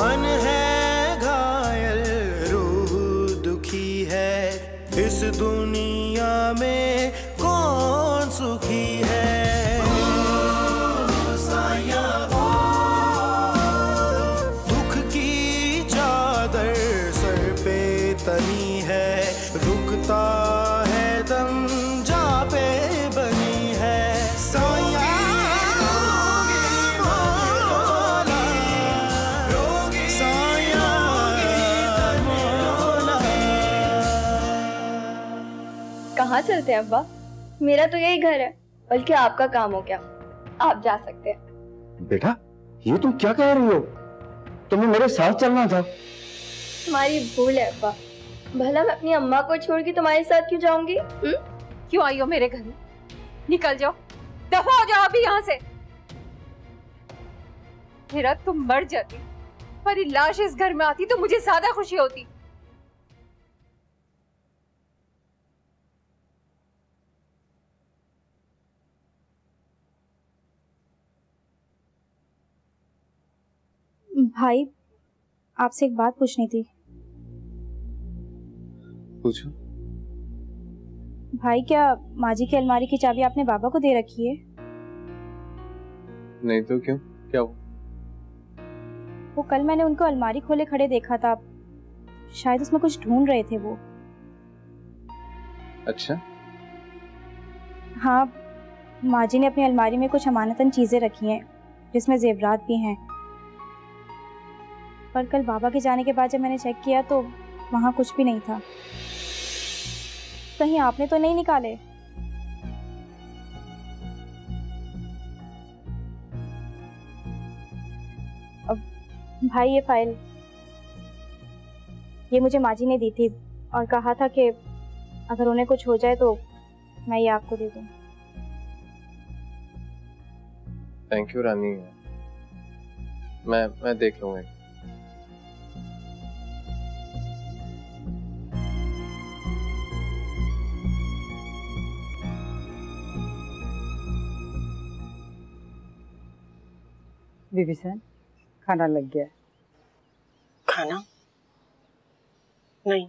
मन है घायल, रूह दुखी है, इस दुनिया में कौन सुखी है। दुख की चादर सर पे तनी है, रुकता है दम जा पे बनी है। साया कहाँ चलते हैं अब्बा? मेरा तो यही घर है, बल्कि आपका काम हो गया, आप जा सकते हैं। बेटा ये तुम क्या कह रही हो? तुम्हें मेरे साथ चलना था। तुम्हारी भूल है अब्बा, भला मैं अपनी अम्मा को छोड़ के तुम्हारे साथ क्यों जाऊंगी? क्यों आई हो मेरे घर में? निकल जाओ, दफा हो जाओ अभी यहाँ से। मेरा तुम मर जाती, पर ये लाश इस घर में आती तो मुझे ज्यादा खुशी होती। भाई आपसे एक बात पूछनी थी। पूछो। भाई क्या माजी की अलमारी की चाबी आपने बाबा को दे रखी है? नहीं तो क्यों, क्या हुआ? वो कल मैंने उनको अलमारी खोले खड़े देखा था, शायद उसमें कुछ ढूंढ रहे थे वो। अच्छा। हाँ, माजी ने अपनी अलमारी में कुछ अमानतन चीजें रखी हैं जिसमें जेवरात भी हैं, पर कल बाबा के जाने के बाद जब मैंने चेक किया तो वहां कुछ भी नहीं था। कहीं आपने तो नहीं निकाले? अब भाई ये फाइल ये मुझे माजी ने दी थी और कहा था कि अगर उन्हें कुछ हो जाए तो मैं ये आपको दे दूं। थैंक यू रानी, मैं देख लूंगा। बीबी सन, खाना लग गया है। खाना? नहीं,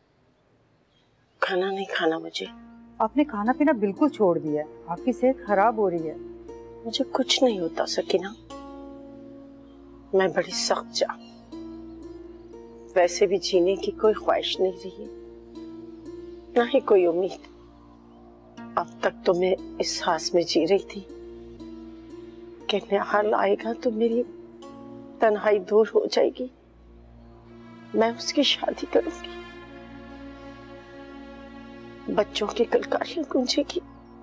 खाना नहीं खाना मुझे। आपने खाना पीना बिल्कुल छोड़ दिया है, आपकी सेहत खराब हो रही है। मुझे कुछ नहीं होता सकीना, मैं बड़ी सख्त जा, वैसे भी जीने की कोई ख्वाहिश नहीं रही, ना ही कोई उम्मीद। अब तक तो मैं इस सांस में जी रही थी कि हाल आएगा तो मेरी तन्हाई दूर हो जाएगी, मैं उसकी शादी करूंगी, बच्चों की कलकारियां गूंजेगी,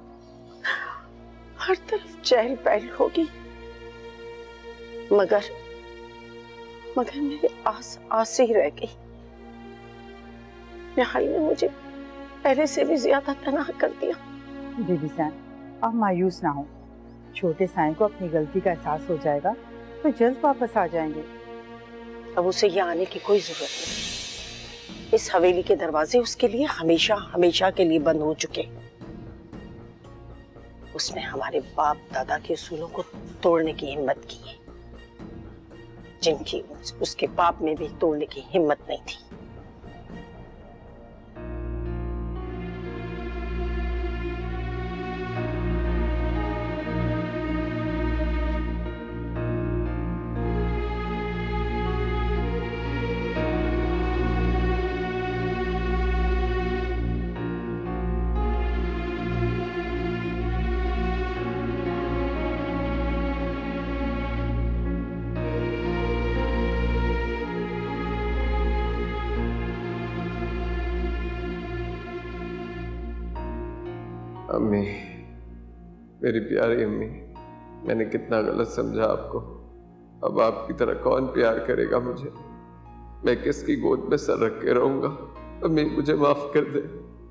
हर तरफ चहल पहल होगी। मगर मेरी आस ही रह गई। निहाल ने मुझे पहले से भी ज्यादा तनाव कर दिया। बीबी सन, आप मायूस ना हो, छोटे साईं को अपनी गलती का एहसास हो जाएगा तो जल्द वापस आ जाएंगे। अब उसे यहाँ आने की कोई जरूरत नहीं, इस हवेली के दरवाजे उसके लिए हमेशा हमेशा के लिए बंद हो चुके। उसने हमारे बाप दादा के उसूलों को तोड़ने की हिम्मत की है, जिनकी उसके बाप में भी तोड़ने की हिम्मत नहीं थी। अम्मी, मेरी प्यारी अम्मी, मैंने कितना गलत समझा आपको। अब आपकी तरह कौन प्यार करेगा मुझे? मैं किसकी गोद में सर रख के रहूंगा? अम्मी मुझे माफ कर दे,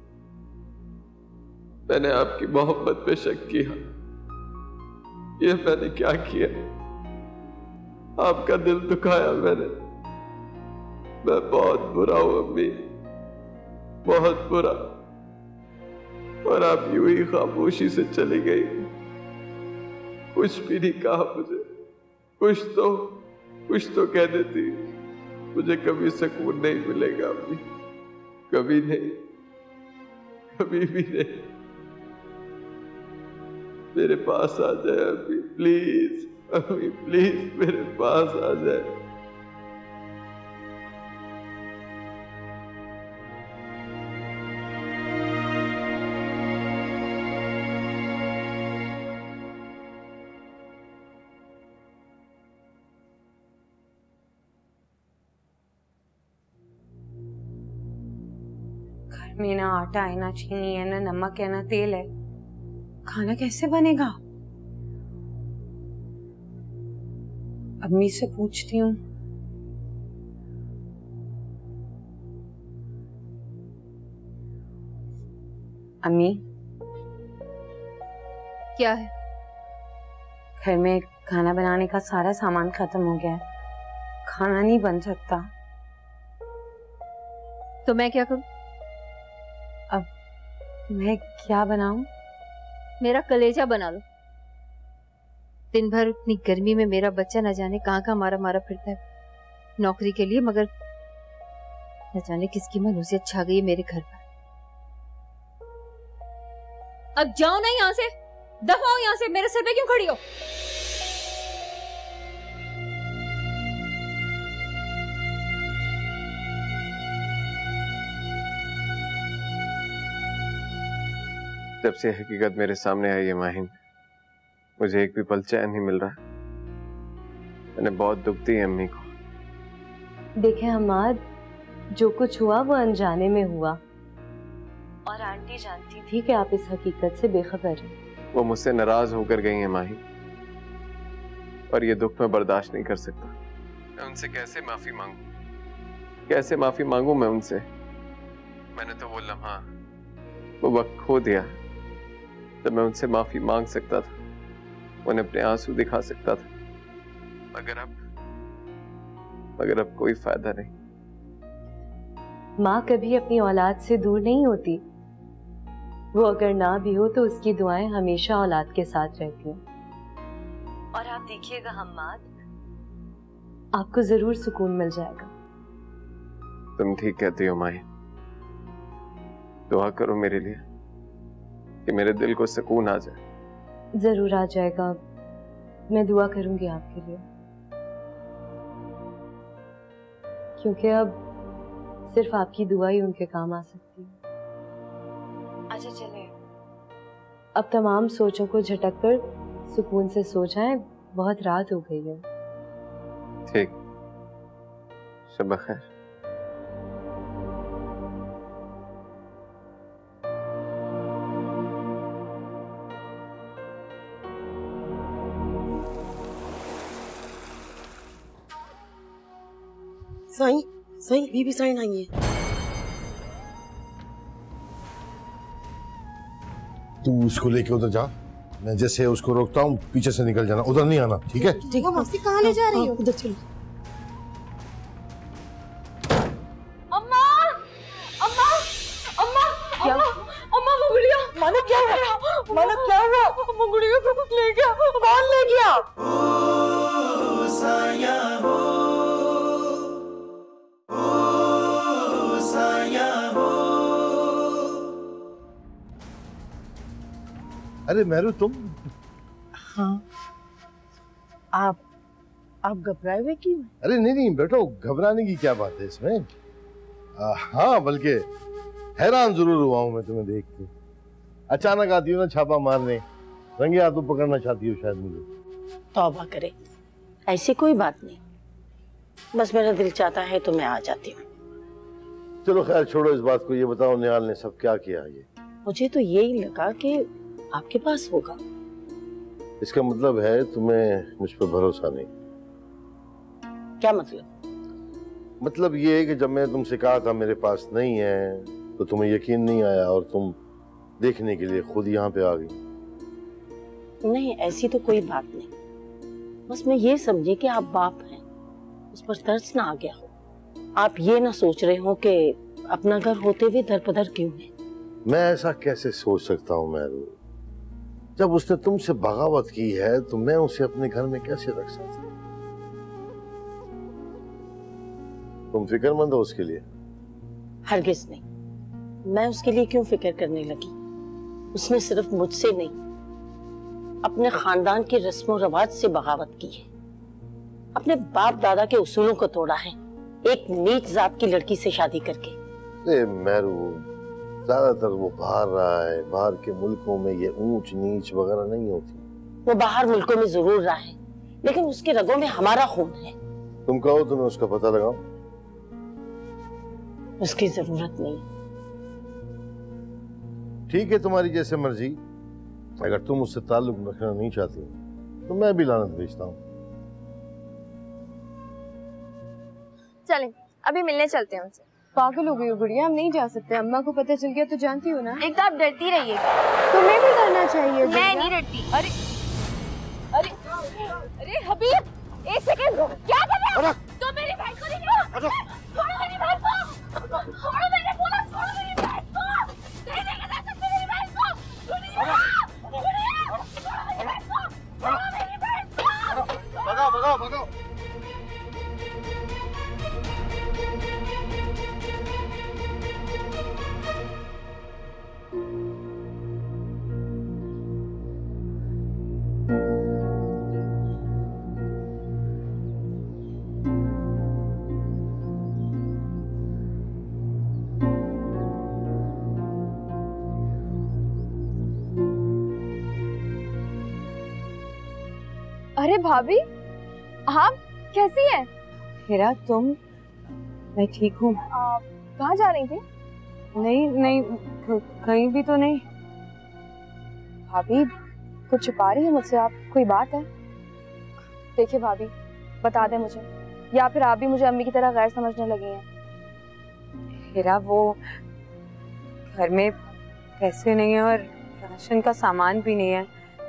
मैंने आपकी मोहब्बत पे शक किया। ये मैंने क्या किया? आपका दिल दुखाया मैंने। मैं बहुत बुरा हूं अम्मी, बहुत बुरा। और आप यूं ही खामोशी से चली गई, कुछ भी नहीं कहा मुझे। कुछ तो कह देती। मुझे कभी सुकून नहीं मिलेगा अम्मी, कभी नहीं, कभी भी नहीं। मेरे पास आ जाए अम्मी प्लीज, अम्मी प्लीज मेरे पास आ जाए। घर में ना आटा है, ना चीनी है, ना नमक है, ना तेल है, खाना कैसे बनेगा? अम्मी से पूछती हूँ। अम्मी, क्या है? घर में खाना बनाने का सारा सामान खत्म हो गया है, खाना नहीं बन सकता। तो मैं क्या करूं? अब मैं क्या बनाऊं? मेरा कलेजा बना लो। दिन भर इतनी गर्मी में मेरा बच्चा न जाने कहाँ कहाँ मारा मारा फिरता है नौकरी के लिए, मगर न जाने किसकी मनूसियत छा गई है मेरे घर पर। अब जाओ ना यहाँ से, दफा हो यहाँ से, मेरे सिर पे क्यों खड़ी हो? जब से हकीकत मेरे सामने आई है माहिन, मुझे एक भी पल चैन नहीं मिल रहा। मैंने बहुत दुख दी है अम्मी को। देखे हमाद, जो कुछ हुआ वो अनजाने में हुआ, और आंटी जानती थी कि आप इस हकीकत से बेखबर हैं। वो मुझसे नाराज होकर गई हैं माहिन, और ये दुख मैं बर्दाश्त नहीं कर सकता। मैं उनसे कैसे माफी मांगू, कैसे माफी मांगू मैं उनसे? मैंने तो वो लम्हा, वो वक्त खो दिया जब मैं उनसे माफी मांग सकता था, उन्हें अपने आंसू दिखा सकता था। मगर अब कोई फायदा नहीं। माँ कभी अपनी औलाद से दूर नहीं होती, वो अगर ना भी हो तो उसकी दुआएं हमेशा औलाद के साथ रहती हैं। और आप देखिएगा हम्माद, आपको जरूर सुकून मिल जाएगा। तुम ठीक कहती हो माही, दुआ करो मेरे लिए कि मेरे दिल को सुकून आ जाए। जरूर आ जाएगा, मैं दुआ करूंगी आपके लिए, क्योंकि अब सिर्फ आपकी दुआ ही उनके काम आ सकती है। अच्छा चले, अब तमाम सोचों को झटक कर सुकून से सो जाएं, बहुत रात हो गई है। ठीक, शब खैर। साईं, साईं, बीबी साईं आई है। तू उसको लेके उधर जा, मैं जैसे उसको रोकता हूँ पीछे से निकल जाना, उधर नहीं आना, ठीक है? ठीक है। मौसी कहाँ ले जा रही हो? उधर चलो। अम्मा, अम्मा, अम्मा, क्या? अम्मा वो गुड़िया। मानो क्या हुआ? मानो क्या हुआ? अम्मा गुड़िया को ले गया। कौन ले गया? अरे मेहरू तुम? हाँ, आप घबराए हुए क्यों? अरे नहीं बेटो, घबराने की क्या बात है इसमें? हाँ, बल्कि हैरान जरूर हुआ हूँ मैं तुम्हें देख के। अचानक आती हो ना छापा मारने, रंगे हाथों पकड़ना चाहती हो शायद मुझे। तौबा करे, ऐसी कोई बात नहीं, बस मेरा दिल चाहता है तो मैं आ जाती हूँ। चलो खैर छोड़ो इस बात को, ये बताओ निहाल ने सब क्या किया? ये मुझे तो यही लगा कि आपके पास होगा। इसका मतलब है तुम्हें मुझ पर भरोसा नहीं? क्या मतलब? मतलब ये है कि जब मैंने तुमसे कहा था मेरे पास नहीं है तो तुम्हें यकीन नहीं आया और तुम देखने के लिए खुद यहाँ पे आ गई। नहीं, ऐसी तो कोई बात नहीं, बस मैं ये समझी कि आप बाप हैं, उस पर तरस ना आ गया हो। आप ये ना सोच रहे हो कि अपना घर होते हुए दरपदर क्यों है। मैं ऐसा कैसे सोच सकता हूँ मेहरू? जब उसने तुमसे बगावत की है तो मैं उसे अपने घर में कैसे रख सकता हूँ? तुम फिक्रमंद हो उसके लिए? हरगिज नहीं। मैं उसके लिए क्यों फिक्र करने लगी? उसने सिर्फ मुझसे नहीं, अपने खानदान की रस्मों रवाज से बगावत की है, अपने बाप दादा के उसूलों को तोड़ा है, एक नीच जात की लड़की से शादी करके। मेहरू, ज्यादातर वो बाहर रहा है, बाहर के मुल्कों में ये ऊंच नीच वगैरह नहीं होती। वो बाहर मुल्कों में जरूर रहा है, लेकिन उसके रगों में हमारा खून है। तुम कहो तो मैं उसका पता लगाऊं? उसकी जरूरत नहीं। ठीक है, तुम्हारी जैसे मर्जी। अगर तुम उससे ताल्लुक रखना नहीं चाहती तो मैं भी लानत भेजता हूँ। चलें, अभी मिलने चलते हैं उनसे। पागल हो गई हो गुड़िया, हम नहीं जा सकते। अम्मा को पता चल गया तो जानती हो ना। एक तो आप डरती रहिएगा। तुम्हें भी डरना चाहिए। मैं नहीं डरती। अरे अरे अरे हबीब, एक सेकंड रुक। क्या कर रहे हो? तो मेरी बहन को नहीं छोड़ो मेरी बहन को। छोड़ो, मैंने बोला छोड़ो मेरी बहन को। नहीं लेके जा सकते मेरी बहन को। सुनिए, छोड़ो मेरी बहन को। छोड़ो मेरी बहन को। भगाओ भगाओ भगाओ। अरे भाभी, आप कैसी हैं? हिरा, तुम? मैं ठीक हूँ। कहाँ जा रही थी? नहीं नहीं, कहीं भी तो नहीं। भाभी, कुछ छुपा रही है मुझसे आप? कोई बात है? देखिए भाभी, बता दे मुझे, या फिर आप भी मुझे अम्मी की तरह गैर समझने लगी हैं। हिरा, वो घर में पैसे नहीं है और राशन का सामान भी नहीं है,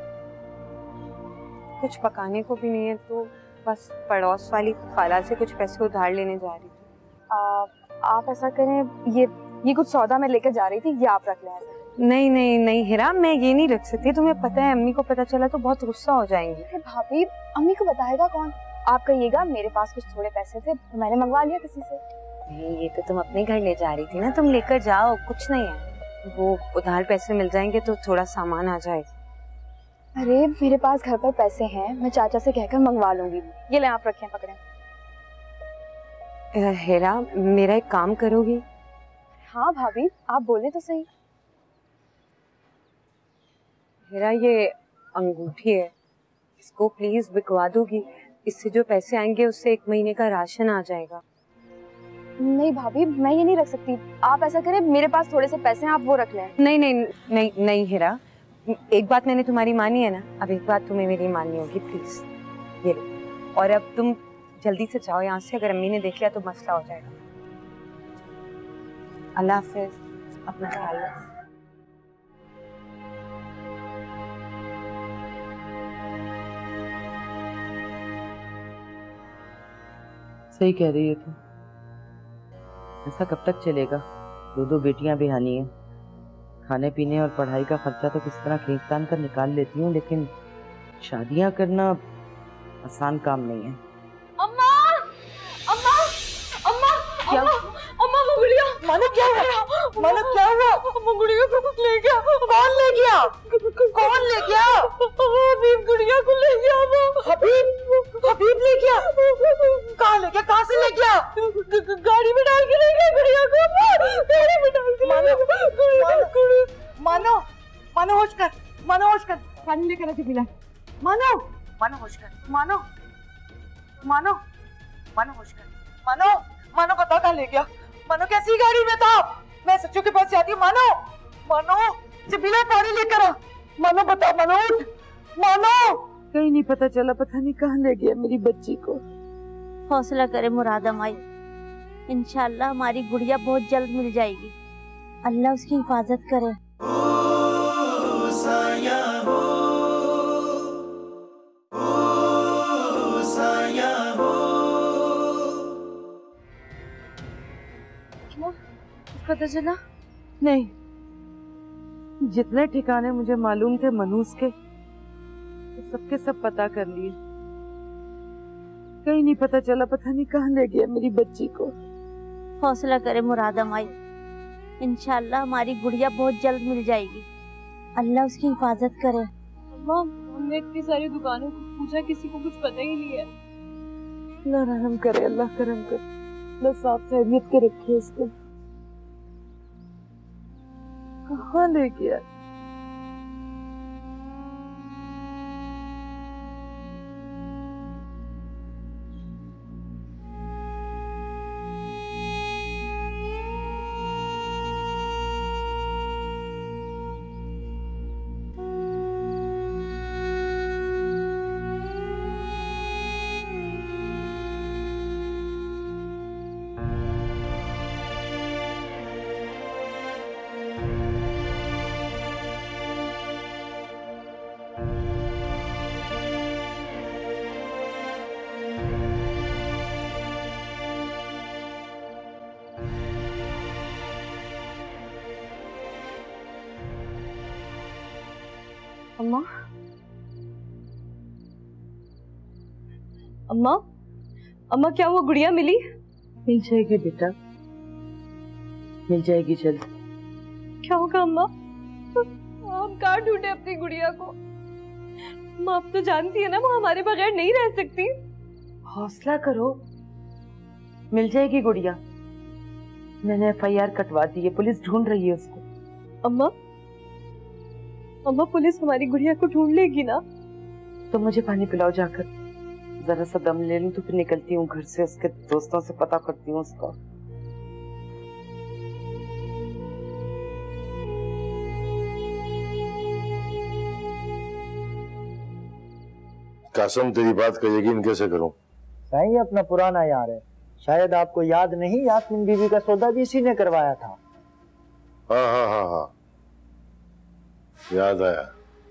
कुछ पकाने को भी नहीं है, तो बस पड़ोस वाली खाला से कुछ पैसे उधार लेने जा रही थी। आप ऐसा करें, ये कुछ सौदा मैं लेकर जा रही थी, ये आप रख लें। नहीं नहीं नहीं हिरा, मैं ये नहीं रख सकती। तुम्हें पता है अम्मी को पता चला तो बहुत गुस्सा हो जाएंगी। अरे भाभी, अम्मी को बताएगा कौन? आप कहिएगा मेरे पास कुछ थोड़े पैसे थे, तो मैंने मंगवा लिया किसी से। नहीं, ये तो तुम अपने घर ले जा रही थी ना, तुम लेकर जाओ, कुछ नहीं है। वो उधार पैसे मिल जाएंगे तो थोड़ा सामान आ जाएगा। अरे मेरे पास घर पर पैसे हैं, मैं चाचा से कहकर मंगवा लूंगी। ये ले, आप रखें, पकड़ें। हेरा, मेरा एक काम करोगी? हाँ भाभी, आप बोले तो सही। हेरा, ये अंगूठी है, इसको प्लीज बिकवा दोगी? इससे जो पैसे आएंगे उससे 1 महीने का राशन आ जाएगा। नहीं भाभी, मैं ये नहीं रख सकती। आप ऐसा करें, मेरे पास थोड़े से पैसे हैं, आप वो रख लें। नहीं नहीं नहीं नहीं हेरा, एक बात मैंने तुम्हारी मानी है ना, अब एक बात तुम्हें मेरी माननी होगी, प्लीज ये लो। और अब तुम जल्दी से जाओ यहाँ से, अगर अम्मी ने देख लिया तो मसला हो जाएगा। अल्लाह हाफिज, अपना ख्याल रखो। सही कह रही है तू, ऐसा कब तक चलेगा? 2 बेटियां बेहानी हैं, खाने पीने और पढ़ाई का खर्चा तो किस तरह खींचतान कर निकाल लेती हूँ, लेकिन शादियां करना आसान काम नहीं है। अम्मा, अम्मा, अम्मा, क्या? अम्मा, वो गुड़िया। मानो क्या हुआ? मानो क्या हुआ? अम्मा, गुड़िया को ले गया। कौन ले गया? कौन ले गया? हबीब गुड़िया को ले गया। हबीब ले गया? कहाँ ले गया? कहाँ से ले गया? गाड़ी में डाल के ले गया गुड़िया को। गाड़ी में डाल के ले गया। मानो, मानो होश कर, मानो होश कर, पानी लेकर आ पिला। मानो, मानो होश कर, मानो, मानो, मानो होश कर, मानो, मानो बता कहाँ ले गया? मानो कैसी गाड़ी में था? मैं सच्चू के पास जाती हूँ। मानो, मानो, जबीला पानी लेकर आ। मानो बता, मानो उठ, मानो। कहीं नहीं पता चला, पता नहीं कहाँ ले गया मेरी बच्ची को। हौसला करे मुरादा माई, इंशाल्लाह हमारी गुड़िया बहुत जल्द मिल जाएगी। अल्लाह उसकी हिफाजत करे। पता चला? नहीं, जितने ठिकाने मुझे मालूम थे मनूस के, तो सबके सब पता कर लिए। कहीं नहीं पता चला, पता नहीं कहाँ ले गया मेरी बच्ची को। हौसला करे मुरादा माई, इंशाल्लाह हमारी गुड़िया बहुत जल्द मिल जाएगी। अल्लाह उसकी हिफाजत करे। अम्मा, हमने इतनी सारी दुकानों को पूछा, किसी को कुछ पता ही नहीं है। अल्लाह रहम करे, अल्लाह करम करे, अल्लाह साफ खैरियत के रखे इसको। कहाँ ले गया? अम्मा, अम्मा, अम्मा, क्या वो गुड़िया मिली? मिल जाएगी बेटा, मिल जाएगी जल्द। क्या होगा अम्मा? हम कहाँ ढूंढे अपनी गुड़िया को? अम्मा, आप तो जानती है ना वो हमारे बगैर नहीं रह सकती। हौसला करो, मिल जाएगी गुड़िया। मैंने FIR कटवा दी है, पुलिस ढूंढ रही है उसको। अम्मा, अम्मा, पुलिस हमारी गुड़िया को ढूंढ लेगी ना? तो मुझे पानी पिलाओ जाकर, जरा सा दम ले लूं तो फिर निकलती हूँ घर से, उसके दोस्तों से पता करती हूँ उसका। कासम, तेरी बात का यकीन कैसे करूं? साईं, अपना पुराना यार है, शायद आपको याद नहीं, यास्मीन बीवी का सौदा भी इसी ने करवाया था। हाँ हाँ हाँ हाँ, याद आया।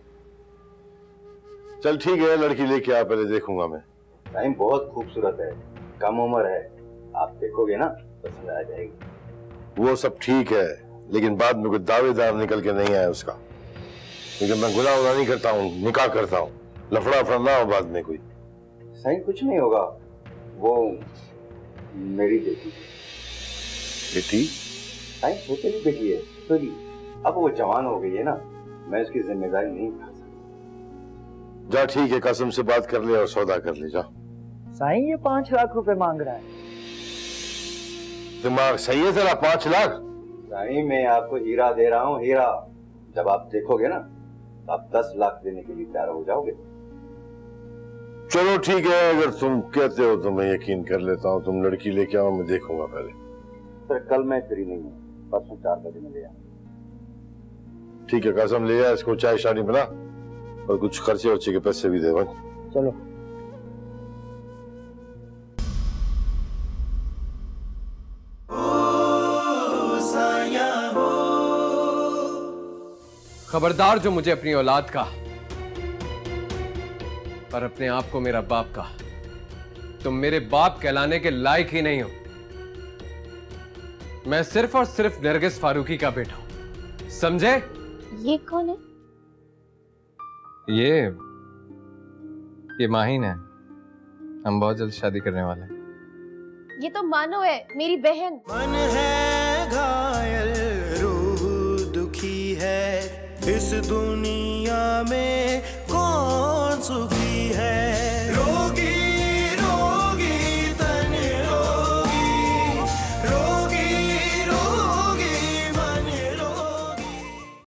चल ठीक है, लड़की लेके आ, पहले देखूंगा मैं। टाइम बहुत खूबसूरत है, कम उम्र है, आप देखोगे ना पसंद आ जाएगी। वो सब ठीक है, लेकिन बाद में कोई दावेदार निकल के नहीं आया उसका, क्योंकि मैं गुनाह नहीं करता हूँ, निकाह करता हूँ, लफड़ा फड़ा ना हो बाद में कोई। सही कुछ नहीं होगा, वो मेरी बेटी। बेटी? सही छोटी भी बेटी है, छोटी, अब वो जवान हो गई है ना, मैं उसकी जिम्मेदारी नहीं उठा सकता। जा ठीक है, कसम से बात कर ले और सौदा कर ले, जा। साईं, ये 5 लाख रुपए मांग रहा है। दिमाग सही है तेरा? 5 लाख? साईं, मैं आपको हीरा दे रहा हूँ, हीरा। जब आप देखोगे ना तो आप 10 लाख देने के लिए तैयार हो जाओगे। चलो ठीक है, अगर तुम कहते हो तो मैं यकीन कर लेता हूँ। तुम लड़की लेके आओ, मैं देखूंगा पहले। सर, कल मैं फ्री नहीं हूँ, परसों 4 बजे में ले आऊँ। ठीक है कासम, ले आ, इसको चाय शानी बना और कुछ खर्चे वर्चे के पैसे भी दे भाई। चलो। खबरदार जो मुझे अपनी औलाद का और अपने आप को मेरा बाप का, तुम मेरे बाप कहलाने के लायक ही नहीं हो। मैं सिर्फ और सिर्फ नरगिस फारूकी का बेटा हूं, समझे? ये कौन है? ये माहिन है, हम बहुत जल्द शादी करने वाले हैं। ये तो मानो है, मेरी बहन। मन है घायल, रूह दुखी है, इस दुनिया में